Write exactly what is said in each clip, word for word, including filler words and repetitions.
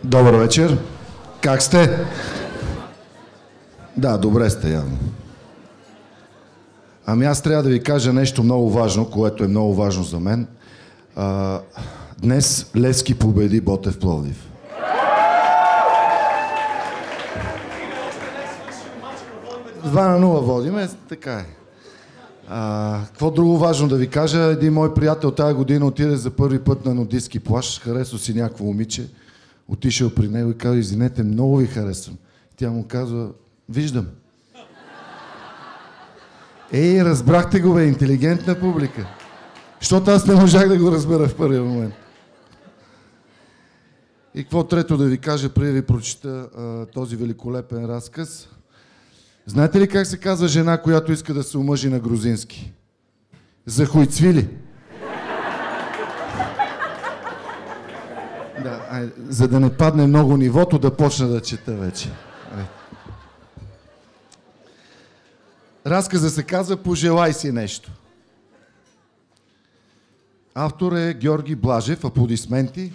Добър вечер. Как сте? Да, добре сте явно. Ами аз трябва да ви кажа нещо много важно, което е много важно за мен. А, днес Левски победи Ботев Пловдив. Два на нула водиме, така е. А, какво друго важно да ви кажа? Един мой приятел тази година отиде за първи път на нудистски плаж, харесва си някакво момиче, отишъл при него и казва: извинете, много ви харесвам. Тя му казва: виждам. Ей, разбрахте го, бе, интелигентна публика. Защото аз не можах да го разбера в първия момент. И какво трето да ви кажа, преди да ви прочита а, този великолепен разказ. Знаете ли как се казва жена, която иска да се омъжи на грузински? Захуйцвили. Да, ай, за да не падне много нивото, да почна да чета вече. Ай. Разказа се казва "Пожелай си нещо". Автор е Георги Блажев. Аплодисменти.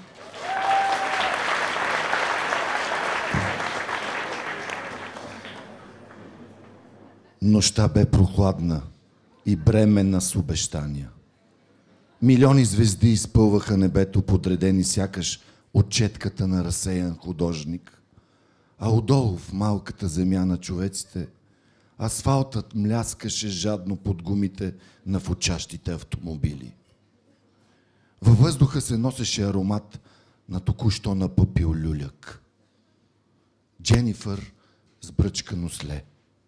Нощта бе прохладна и бременна с обещания. Милиони звезди изпълваха небето, подредени сякаш от четката на разсеян художник. А отдолу в малката земя на човеците асфалтът мляскаше жадно под гумите на фучащите автомобили. Във въздуха се носеше аромат на току-що напъпил люляк. Дженифър с бръчкано сле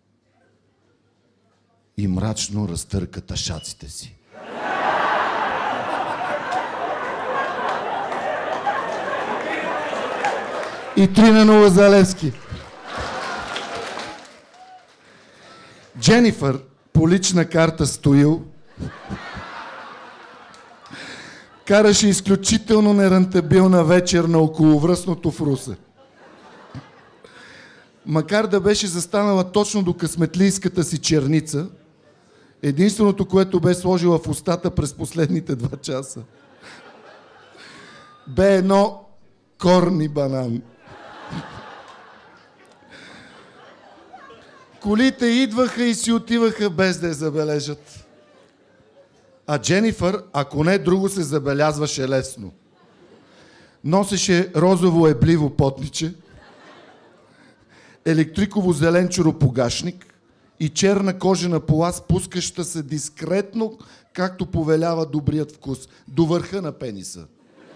и мрачно разтърка ташаците си. И три на нула за Левски. Дженифър по лична карта Стоил караше изключително нерентабилна вечер на околовръстното в Русе. Макар да беше застанала точно до късметлийската си черница, единственото, което бе сложила в устата през последните два часа, бе едно корни банан. Колите идваха и си отиваха без да я забележат. А Дженифър, ако не друго, се забелязваше лесно. Носеше розово ебливо потниче, електриково зелен чоропогашник и черна кожена пола, спускаща се дискретно, както повелява добрият вкус, до върха на пениса.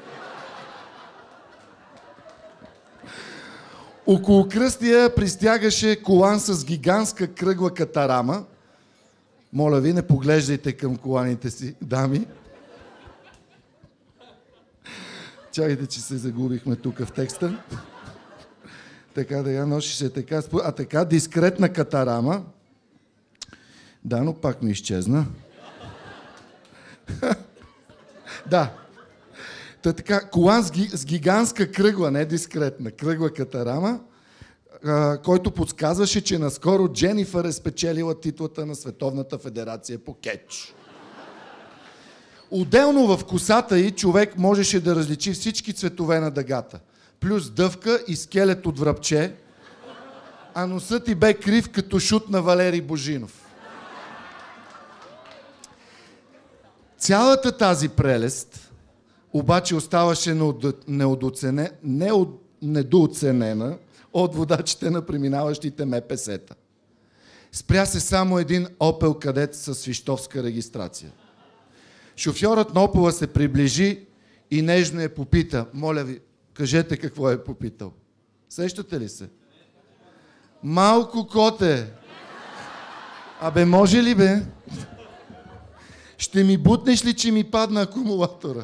Около кръстия пристягаше колан с гигантска кръгла катарама. Моля ви, не поглеждайте към коланите си, дами. Чакайте, че се загубихме тук в текста. Така да я носише така, а така дискретна катарама. Да, но пак ми изчезна. Да. Та така, колан с, ги, с гигантска кръгла, не дискретна, кръгла катарама, а, който подсказваше, че наскоро Дженифър е спечелила титлата на Световната федерация по кетч. Отделно в косата й човек можеше да различи всички цветове на дъгата. Плюс дъвка и скелет от врабче, а носът й бе крив като шут на Валери Божинов. Цялата тази прелест обаче оставаше недооценена от водачите на преминаващите ем пе ес-та. Спря се само един Опел Кадет с свищовска регистрация. Шофьорът на Опела се приближи и нежно я попита: моля ви, кажете какво е попитал. Сещате ли се? Малко коте. Абе, може ли бе? Ще ми бутнеш ли, че ми падна акумулатора?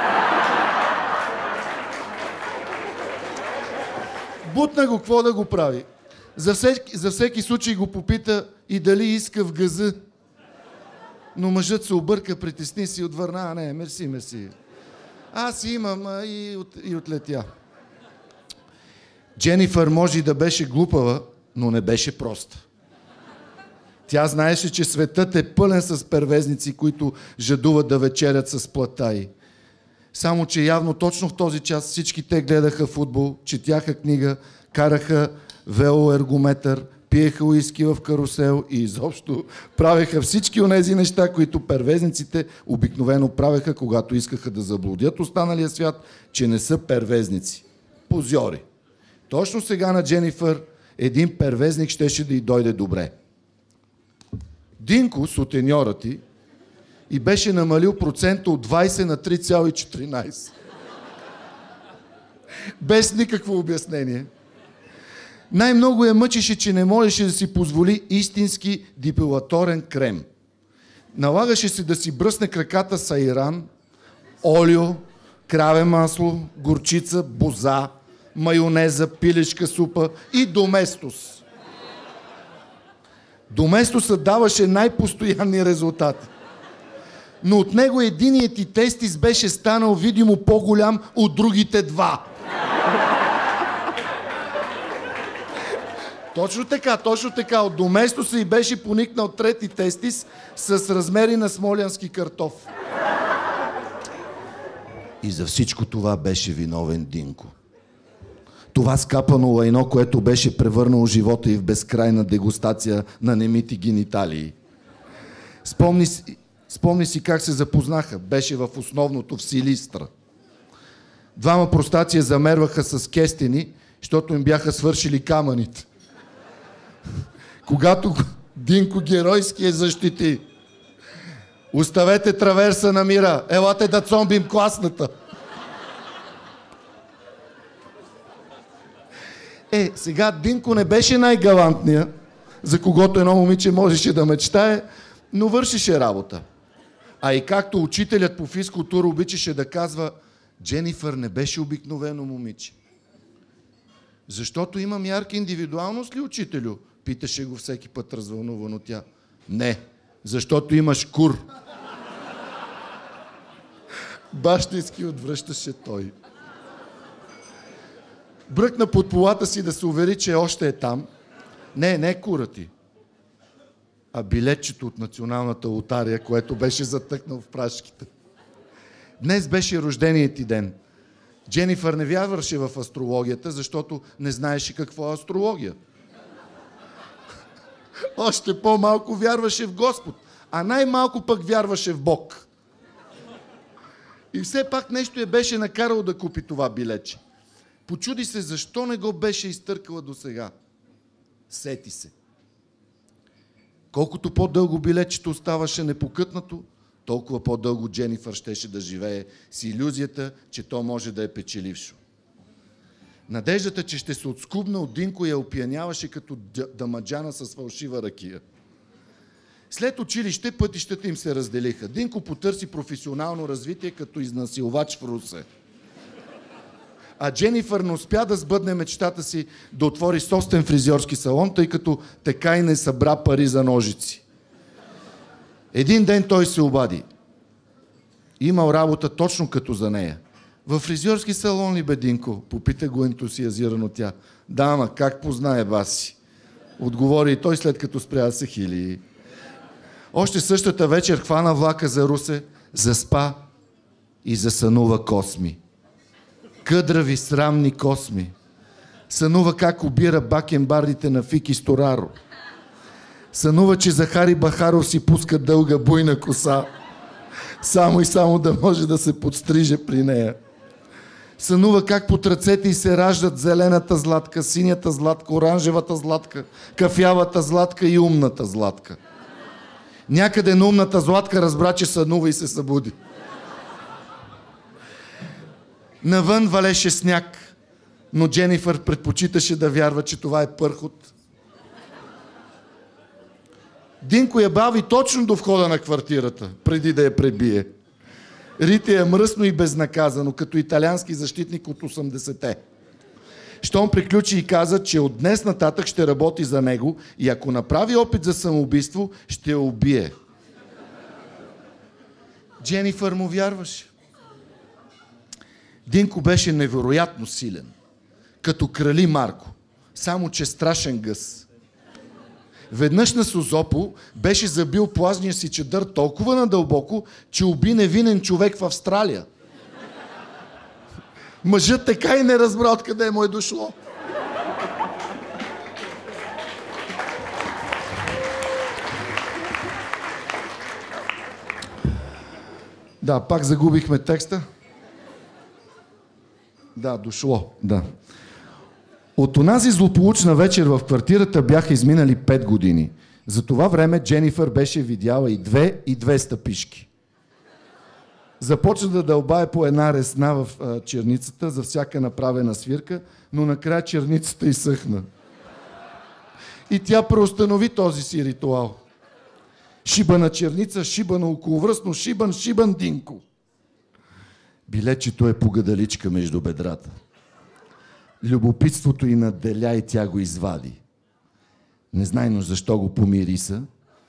Бутна го, какво да го прави? За всеки, за всеки случай го попита и дали иска в газа. Но мъжът се обърка, притесни си и отвърна: а не, мерси, мерси. Аз имам, а и, от, и отлетя. Дженифър може и да беше глупава, но не беше проста. Тя знаеше, че светът е пълен с первезници, които жадуват да вечерят с плата й. Само че явно точно в този час всички те гледаха футбол, четяха книга, караха велоергометър, пиеха уиски в карусел и изобщо правеха всички онези неща, които первезниците обикновено правеха, когато искаха да заблудят останалия свят, че не са первезници. Позьори. Точно сега на Дженифър един первезник щеше да й дойде добре. Динко, сутеньорът ти, и беше намалил процента от двайсет на три цяло и четиринайсет. Без никакво обяснение. Най-много я мъчеше, че не можеше да си позволи истински депилаторен крем. Налагаше се да си бръсне краката с айран, олио, краве масло, горчица, боза, майонеза, пилешка супа и доместос. Доместосът даваше най-постоянни резултати. Но от него единият ти тестис беше станал видимо по-голям от другите два. Точно така, точно така. От доместоса и беше поникнал трети тестис с размери на смолянски картоф. И за всичко това беше виновен Динко. Това скапано лайно, което беше превърнало живота и в безкрайна дегустация на немити гениталии. Спомни си, спомни си как се запознаха. Беше в основното в Силистра. Двама простаци замерваха с кестени, защото им бяха свършили камъните. Когато Динко геройски е защити. Оставете траверса на мира, елате да цомбим класната. Е, сега Динко не беше най-галантния, за когото едно момиче можеше да мечтае, но вършеше работа. А и както учителят по физкултура обичаше да казва, Дженифър не беше обикновено момиче. Защото имам ярка индивидуалност ли, учителю? Питаше го всеки път развълнувано тя. Не, защото имаш кур. Бащински отвръщаше той. Бръкна под полата си да се увери, че още е там. Не, не кура ти, а билетчето от националната лотария, което беше затъкнал в прашките. Днес беше рожденият ти ден. Дженифър не вярваше в астрологията, защото не знаеше какво е астрология. Още по-малко вярваше в Господ, а най-малко пък вярваше в Бог. И все пак нещо я беше накарало да купи това билетче. Почуди се защо не го беше изтъркала досега. Сети се. Колкото по-дълго билетчето оставаше непокътнато, толкова по-дълго Дженифър щеше да живее с илюзията, че то може да е печелившо. Надеждата, че ще се отскубна от Динко, я опияняваше като дамаджана с фалшива ракия. След училище пътищата им се разделиха. Динко потърси професионално развитие като изнасилвач в Русе. А Дженифър не успя да сбъдне мечтата си да отвори собствен фризьорски салон, тъй като така и не събра пари за ножици. Един ден той се обади. Имал работа точно като за нея. Във фризьорски салон ли бе, Динко? Попита го ентусиазирано тя. Да, ама как познае баси? Отговори и той, след като спря да се хили. Още същата вечер хвана влака за Русе, заспа и засънува косми. Къдрави, срамни косми. Сънува как обира бакенбардите на Фики Стораро. Сънува, че Захари Бахаров си пуска дълга буйна коса, само и само да може да се подстриже при нея. Сънува как под ръцете й се раждат зелената златка, синята златка, оранжевата златка, кафявата златка и умната златка. Някъде на умната златка разбра, че сънува и се събуди. Навън валеше сняг, но Дженифър предпочиташе да вярва, че това е пърхот. Динко я бави точно до входа на квартирата, преди да я пребие. Рите я мръсно и безнаказано, като италиански защитник от осемдесетте. Щом приключи и каза, че от днес нататък ще работи за него и ако направи опит за самоубийство, ще я убие. Дженифър му вярваше. Динко беше невероятно силен, като крали Марко, само че страшен гъс. Веднъж на Созопол беше забил плазния си чадър толкова надълбоко, че уби невинен човек в Австралия. Мъжът така и не разбра откъде му е дошло. Да, пак загубихме текста. Да, дошло, да. От онази злополучна вечер в квартирата бяха изминали пет години. За това време Дженифър беше видяла и две и две стъпишки. Започна да дълбае по една ресна в а, черницата за всяка направена свирка, но накрая черницата изсъхна. И тя преустанови този си ритуал. Шибана черница, шибана околовръстно, шибан, шибан Динко. Билечето е погадаличка между бедрата. Любопитството й надделя и тя го извади. Незнайно защо го помириса.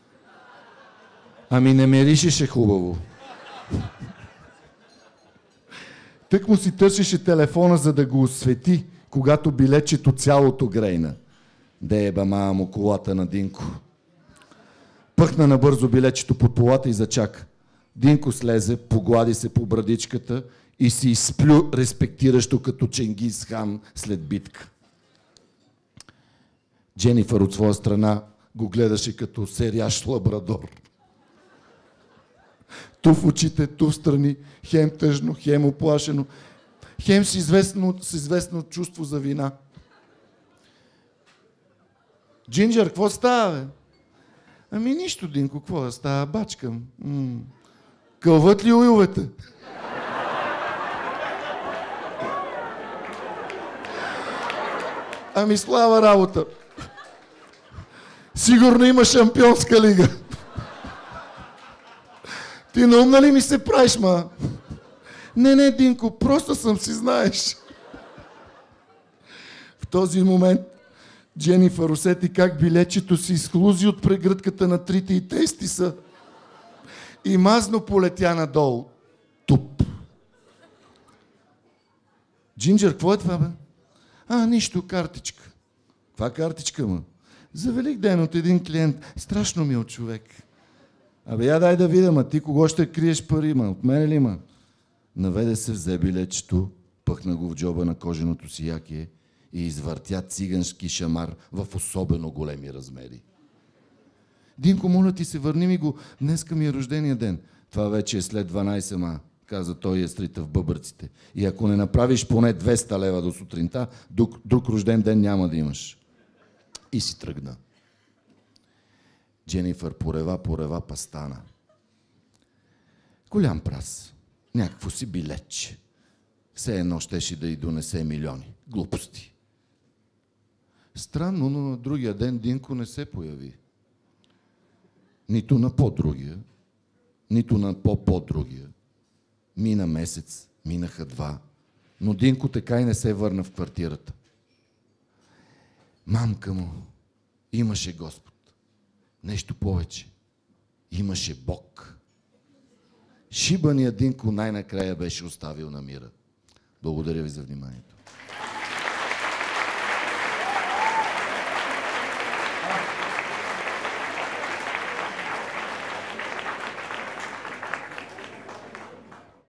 Ами не миришеше хубаво. Тък му си търсеше телефона, за да го освети, когато билечето цялото грейна. Де е бама му колата на Динко. Пъхна набързо билечето под полата и зачака. Динко слезе, поглади се по брадичката и си изплю респектиращо като Ченгиз хан след битка. Дженифър от своя страна го гледаше като серящ лабрадор. Ту в очите, ту в страни, хем тъжно, хем оплашено, хем с известно, с известно чувство за вина. Джинджер, какво става, бе? Ами нищо, Динко, какво да става? Бачкам. М- Кълват ли уиловете? Ами слава работа. Сигурно има шампионска лига. Ти наумна ли ми се правиш, ма? Не, не, Динко, просто съм си знаеш. В този момент Дженифър усети как билечето си изхлузи от прегръдката на трите и тестиса и мазно полетя надолу. Туп. Джинджер, какво е това, бе? А, нищо, картичка. Каква картичка, ма? За Велик ден от един клиент. Страшно мил човек. Абе, я дай да видя, ма ти кого ще криеш пари, ма? От мене ли, ма? Наведе се, взе билечето, пъхна го в джоба на коженото си якие и извъртя цигански шамар в особено големи размери. Динко, моля ти се, върни ми го, днеска ми е рождения ден. Това вече е след дванайсет, ма, каза той и естрита в бъбърците. И ако не направиш поне двеста лева до сутринта, друг, друг рожден ден няма да имаш. И си тръгна. Дженифър порева, порева, па стана. Голям прас. Някакво си билетче. Все едно щеше да й донесе милиони. Глупости. Странно, но на другия ден Динко не се появи. Нито на по-другия, нито на по-по-другия. Мина месец, минаха два, но Динко така и не се върна в квартирата. Мамка му, имаше Господ. Нещо повече. Имаше Бог. Шибания Динко най-накрая беше оставил на мира. Благодаря ви за вниманието.